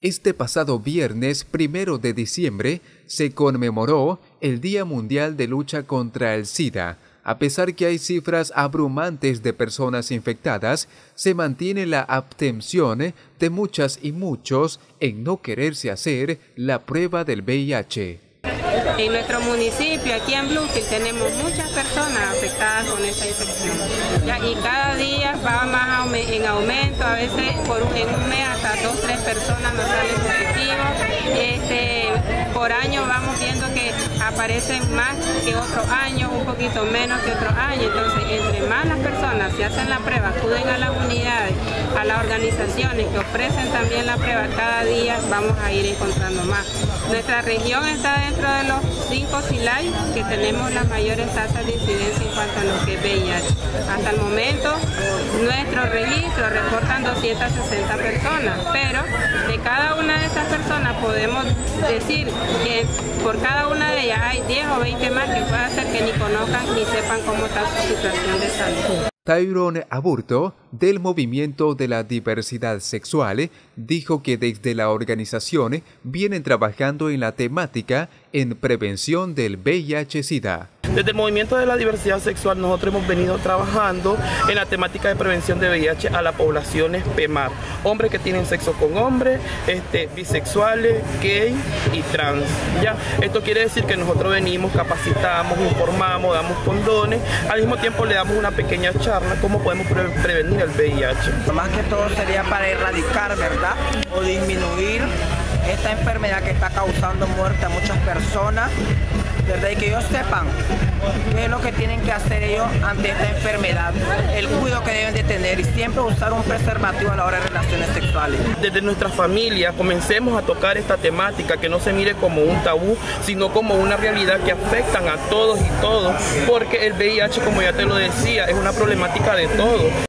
Este pasado viernes 1 de diciembre se conmemoró el Día Mundial de Lucha contra el SIDA. A pesar que hay cifras abrumantes de personas infectadas, se mantiene la abstención de muchas y muchos en no quererse hacer la prueba del VIH. En nuestro municipio, aquí en Bluefield, tenemos muchas personas afectadas con esta infección. Y cada día va más en aumento, a veces en un mes hasta 2 o 3 personas nos salen positivos. Por año vamos viendo que aparecen más que otros años, un poquito menos que otros años. Entonces, entre más las personas se hacen la prueba, acuden a las unidades, a las organizaciones que ofrecen también la prueba, cada día vamos a ir encontrando más. Nuestra región está dentro de los 5 CILAI que tenemos las mayores tasas de incidencia en cuanto a lo que es VIH. Hasta el momento, nuestro registro reportan 260 personas, pero de cada una de esas personas podemos decir que por cada una de ellas hay 10 o 20 más que puede hacer que ni conozcan ni sepan cómo está su situación de salud. Tyrone Aburto, del Movimiento de la Diversidad Sexual, dijo que desde la organización vienen trabajando en la temática en prevención del VIH-Sida. Desde el Movimiento de la Diversidad Sexual nosotros hemos venido trabajando en la temática de prevención de VIH a las poblaciones PEMAR, hombres que tienen sexo con hombres, bisexuales, gay y trans. ¿Ya? Esto quiere decir que nosotros venimos, capacitamos, informamos, damos condones, al mismo tiempo le damos una pequeña charla cómo podemos prevenir el VIH. Más que todo sería para erradicar, ¿verdad? O disminuir esta enfermedad que está causando muerte a muchas personas, desde que ellos sepan qué es lo que tienen que hacer ellos ante esta enfermedad, el cuidado que deben de tener y siempre usar un preservativo a la hora de relaciones sexuales. Desde nuestra familia comencemos a tocar esta temática, que no se mire como un tabú, sino como una realidad que afectan a todos y todos, porque el VIH, como ya te lo decía, es una problemática de todos.